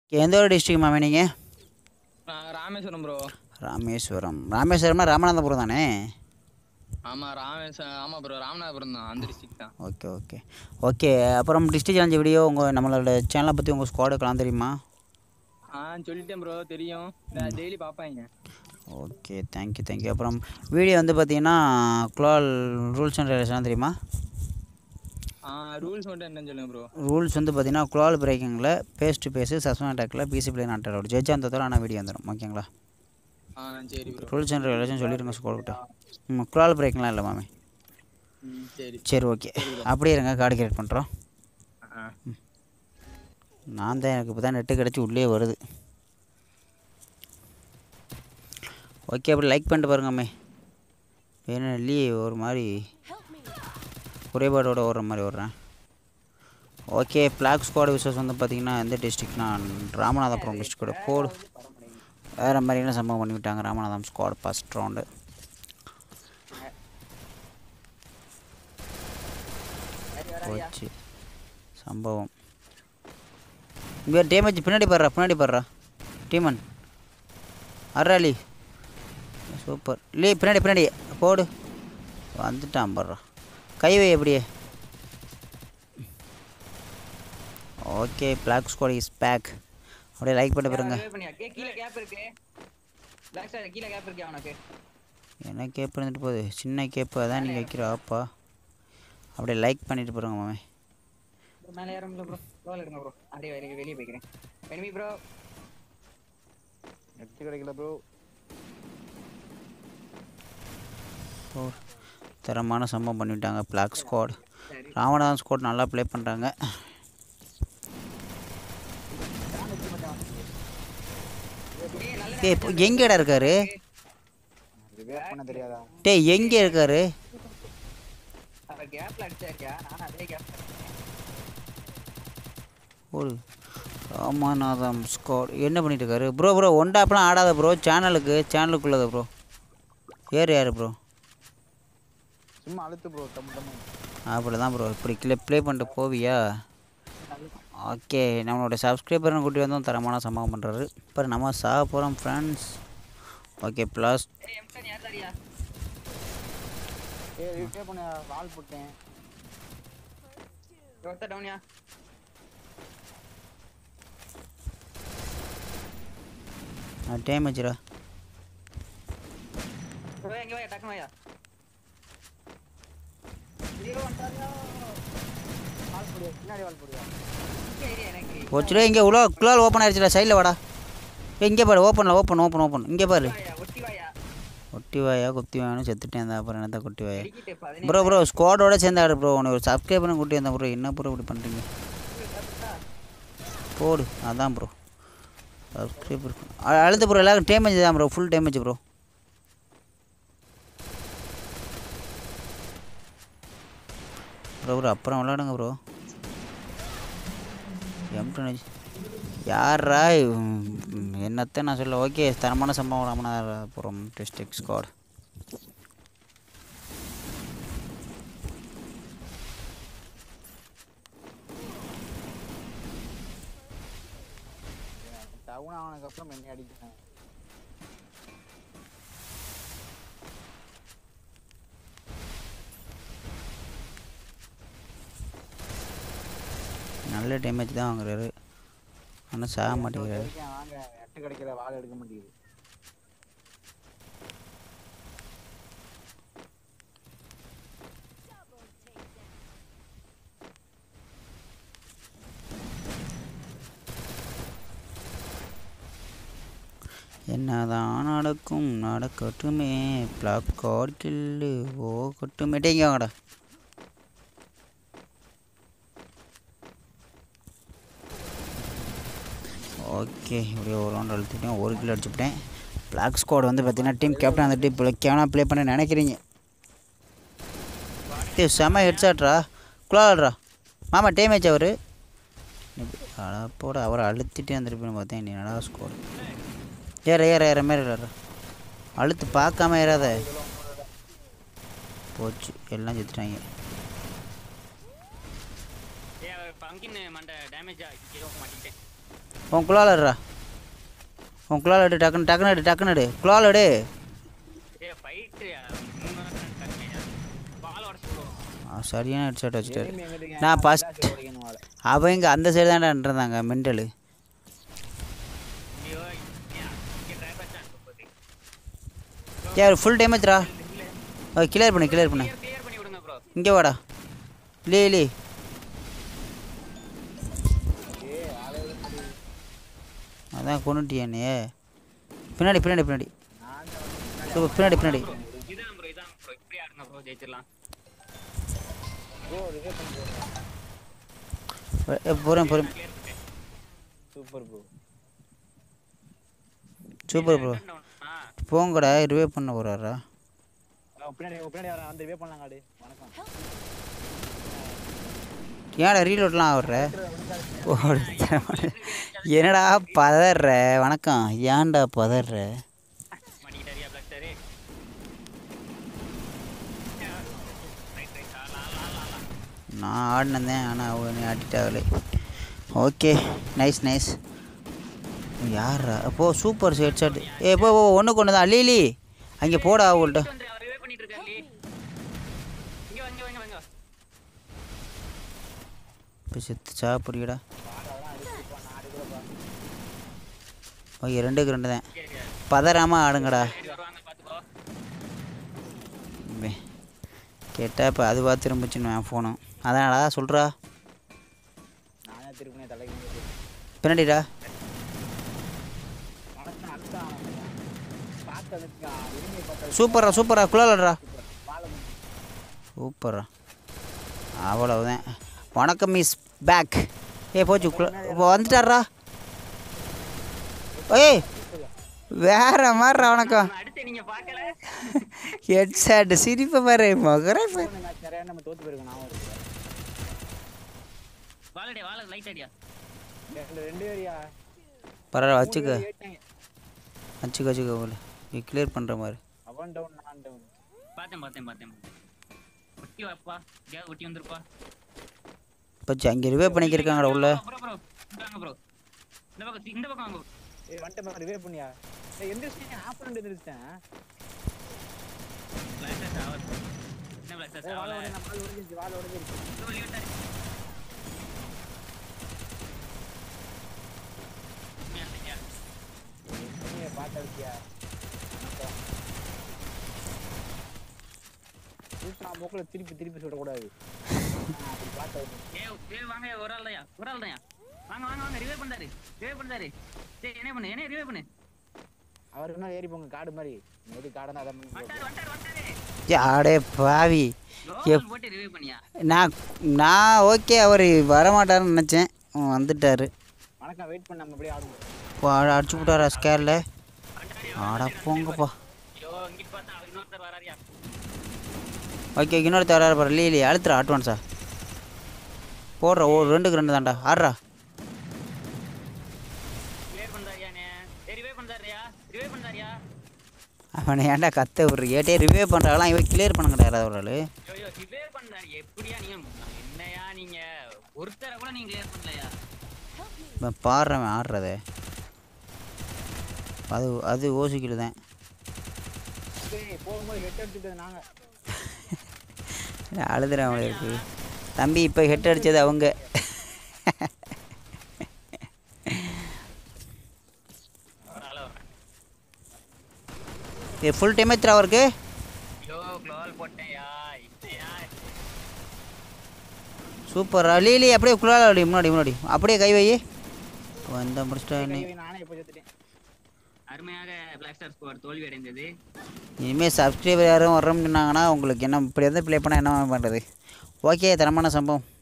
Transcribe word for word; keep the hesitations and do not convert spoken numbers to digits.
எந்த ஒரு டிஸ்ட்ரிக்ட் மாமே நீங்கள்? ராமேஸ்வரம் ப்ரோ. ராமேஸ்வரம் ராமேஸ்வரம்னா ராமநாதபுரம் தானே? ஆமாம் ராமேஸ்வரம். ஆமாம் ப்ரோ ராமநாதபுரம் தான், அந்த டிஸ்ட்ரிக்ட் தான். Okay okay okay. அப்புறம் டிஸ்ட்ரிக்ட் சேலஞ்சு வீடியோ உங்கள் நம்மளோட சேனலை பற்றி உங்கள் ஸ்குவாடுக்கெல்லாம் தெரியுமா? ஆ சொல்லிட்டேன் ப்ரோ, தெரியும். டெய்லி பார்ப்பாங்க. Okay thank you thank you. அப்புறம் வீடியோ வந்து பார்த்தீங்கன்னா குளால் ரூல்ஸ் அண்ட் ரெகுலேஷன்லாம் தெரியுமா? ஆ ரூல்ஸ் மட்டும் என்னன்னு சொல்லுங்கள் ப்ரோ. ரூல்ஸ் வந்து பார்த்தீங்கன்னா குளால் பிரேக்கிங்கில் பேஸ் டு பேஸு சஸ்பெண்ட் அட்டாக்கில் PC play not allowed judge அந்த தவிர ஆனால் வீடியோ வந்துடும். ஓகேங்களா? ஆ சரி ப்ரோ. ரூல்ஸ் அண்ட் ரெகுலேஷன் சொல்லிடுங்க ஸ்குவாடுக்கிட்ட. ம் குளால் பிரேக்கிங்லாம் இல்லை மாமே. ம் சரி சரி ஓகே. அப்படியே இருங்க, கார்டு கிரியேட் பண்ணுறோம். ஆ நான் தான் எனக்கு இப்போ தான் நெட்டு கிடச்சி உள்ளே வருது. ஓகே அப்படி லைக் பண்ணிட்டு பாருங்கம்மே. வேணும் இல்லையே ஒரு மாதிரி குறைபாடோடு ஓடுற மாதிரி ஓடுறேன். ஓகே பிளாக் ஸ்குவாட் விசஸ் வந்து பார்த்திங்கன்னா எந்த டிஸ்ட்ரிக்ட்னா ராமநாதபுரம் டிஸ்ட்ரிக்டோட கோடு வேறு மாதிரியான சம்பவம் பண்ணிவிட்டாங்க. ராமநாதம் ஸ்குவாட் ஃபஸ்ட் ரவுண்டு போச்சு சம்பவம். இங்கே டேமேஜ் பின்னாடி பாடுறா பின்னாடி பாடுறா டீமன் அர்ராலி சூப்பர். இல்லையே பின்னாடி பின்னாடி போடு வந்துட்டான் பாடுறா கைவை எப்படியே. Okay black squad is back. அப்படியே லைக் பண்ணி பாருங்க. என்ன கேப் இருந்துட்டு போகுது, சின்ன கேப்பு அதான் நீங்கள் வைக்கிற ஆப்பா. அப்படியே லைக் பண்ணிட்டு போகிறோங்க மாமே. மேலே ஏறம்ல ப்ரோ, ரோல் எடுங்க ப்ரோ. அப்படியே வெளியே வெளியே போய்க்கிறேன். எனிமி ப்ரோ நெட் கிடைக்கல ப்ரோ. ஓ தரமான சம்பவம் பண்ணிவிட்டாங்க பிளாக் ஸ்குவாட். ராமநாதன் ஸ்குவாட் நல்லா ப்ளே பண்ணுறாங்க. டே எங்கேடா இருக்காரு? டே எங்கே இருக்காரு? ஒரு ராமநாதம் ஸ்குவாட் என்ன பண்ணிட்டு இருக்காரு ப்ரோ? ப்ரோ ஒன் டாப்லாம் ஆடாத ப்ரோ, சேனலுக்கு சேனலுக்குள்ளத ப்ரோ. ஏறு யார் ப்ரோ? சும்மா அழுத்து ப்ரோ. டம் டம் அப்படி தான் ப்ரோ. இப்படி க்ளே ப்ளே பண்ணிட்டு போவியா? ஓகே நம்மளோட சப்ஸ்கிரைபர்னு கூட்டி வந்தோம், தரமான சம்பவம் பண்ணுறாரு. இப்போ நம்ம சாக போகிறோம் ஃப்ரெண்ட்ஸ். ஓகே ப்ளஸ் வால் போட்டேன். டேமேஜ்ரா. போச்சுடா. இங்கே உள்ள குளால் ஓப்பன் ஆயிடுச்சுடா. சைடில் வாடா. இங்கே பாரு ஓப்பனில் ஓப்பன் ஓப்பன் ஓப்பன் இங்கே பாரு. ஒட்டி வாயா குத்தி வாயானு செத்துட்டேன் தான். அப்புறம் என்னதான் குட்டி வாயா ப்ரோ? ப்ரோ ஸ்குவாடோட சேர்ந்து ஆடு ப்ரோ. உனக்கு ஒரு சப்ஸ்கிரைபரும் கூட்டி வந்தேன் ப்ரோ. என்ன ப்ரோ இப்படி பண்ணுறீங்க? போடு அதான் ப்ரோ சப்ஸ்கிரைபர் அழுது ப்ரோ. எல்லாரும் டேமேஜ் தான் bro, full damage bro. Bro bro அப்புறம் விளாடுங்க ப்ரோ. எம் டூ யாரா என்னத்தை நான் சொல்ல. ஓகே தரமான சம்பவம் ராமநாதபுரம் டிஸ்ட்ரிக்ட் ஸ்குவாட். டவுன் ஆனதுக்கப்புறம் என்ன அடிக்கிறேன். நல்ல டேமேஜ் தான் வாங்குறாரு, ஆனால் சாக மாட்டேங்கிறாரு. வாங்க நெட்டு கிடைக்கிற வால் எடுக்க மாட்டேங்குது. என்னதான் நடக்கும் நடக்கட்டுமே. பிளாக் கார்டு கில்லு ஓ கட்டுமேட்டேங்க வாங்கடா. ஓகே இப்படியே ஒரு ரவுண்ட் அழுத்திட்டேன், ஒரு கிலோ அடிச்சுவிட்டேன். பிளாக் ஸ்குவாட் வந்து பார்த்தீங்கன்னா டீம் கேப்டன் வந்துட்டு இப்போ கேவனாக ப்ளே பண்ண நினைக்கிறீங்க. டே செம ஹெட்ஷாட்ரா குளாடுறா மாமா. டேமேஜ் அவர் போட அவரை அழுத்திட்டே வந்துருப்பேன்னு பார்த்தேன். நீ என்னடா ஸ்குவாட் ஏற ஏற ஏற மாரி இல்லைடா. அழுத்து பார்க்காம ஏறாத. போச்சு எல்லாம் செத்துட்டாங்க. உன் குழால் எடுறா உன் குழால் எடு டக்குன்னு டக்குன்னு எடு டக்குன்னு எடு குழால் எடு சரியான ஹெட்செட் வச்சுட்டாரு நான் ஃபஸ்ட் அவன் இங்கே அந்த சைடு தான்டா இருந்தாங்க மெண்டலு ஏ ஃபுல் டேமேஜ்ரா கிளியர் பண்ணு கிளியர் பண்ணு இங்கே வாடா லே லே அதான் கொண்டுட்டியானே பின்னாடி பின்னாடி பின்னாடி பின்னாடி பின்னாடி போகிறேன் போகிறேன் சூப்பர் ப்ரோ சூப்பர் ப்ரோ போங்கடா ரிவே பண்ண போகிறாரா பின்னாடி பின்னாடி வரேன் அந்த ரிவே பண்ணலாம் காடு வணக்கம் ஏன்டா ரீலோட்லாம் ஆகுற என்னடா பதற வணக்கம் ஏன்டா பதற நான் ஆடினேன் ஆனால் அவங்க ஆட்டிட்டாங்களே ஓகே நைஸ் நைஸ் யாரா அப்போ சூப்பர் ஹெட் ஷாட் ஏ போ ஒன்று கொண்டு தான் லீலி அங்கே போடா அவங்கள்ட்ட இப்போ செத்து சாப்பிடுங்கடா ஓகே ரெண்டுக்கு ரெண்டு தான் பதறாமல் ஆடுங்கடா கேட்டா இப்போ அது பார்த்து திரும்பிச்சுன்னு என் ஃபோனும் அதான்டா சொல்கிறா பின்னாடிடா சூப்பரா சூப்பரா குழாலடா சூப்பரா அவ்வளவுதான் வணக்கம் மிஸ் பேக் ஏ போச்சு இப்போ வந்துட்டாரா ஏய் வேற மாதிரி வணக்கம் ஹெட்செட் சிரிப்பை பாரு மகரே பரவாயில்ல வச்சுக்க வச்சுக்க வச்சுக்க போல நீ கிளியர் பண்ணுற மாதிரி பச்சு அங்கே ரிவே பண்ணிக்கிருக்காங்கடா உள்ள திருப்பி திருப்பி சொல்லக்கூடாது அவர் என்ன ஏறி போங்க காடு மாதிரி அடே பாவி நான் நான் ஓகே அவர் வரமாட்டாருன்னு நினச்சேன் வந்துட்டாரு வணக்கம் வெயிட் பண்ண நம்ம அப்படியே ஆடுவோம் அடிச்சு விட்டாரா ஸ்கேரில் ஆடா போங்கப்பா ஓகே இன்னொரு தராரு பாரு லீ லீ அழுத்துறா அட்வான்ஸா போடுறா ஓ ரெண்டுக்கு ரெண்டு தான்டா ஆடுறா அவனை ஏன்டா கத்த விட்ரு ஏட்டே ரிவே பண்ணுறாங்களாம் இவன் கிளியர் பண்ணுங்கடா யாராவது ஒரு ஆள் இப்போ பாடுறவன் ஆடுறதே அது அது ஓசிக்கிட்டு தான் அழுதுறேன் அவங்களுக்கு தம்பி இப்போ ஹெட் அடித்தது அவங்க ये फुल डैमेज रहा அவருக்கு சூப்பர் லீலி அப்படியே குளால அடி முன்னாடி முன்னாடி அப்படியே கை வை வந்த முடிச்சிட்டா நானே இப்போ செத்துட்டேன் அருமையாக பிளாக் ஸ்டார் ஸ்குவாட் தோல்வி அடைந்தது இனிமேல் சப்ஸ்கிரைபர் யாரும் வரோம்னு சொன்னாங்கன்னா உங்களுக்கு என்ன இப்படி வந்து ப்ளே பண்ணால் என்ன பண்ணுறது ஓகே தரமான சம்பவம்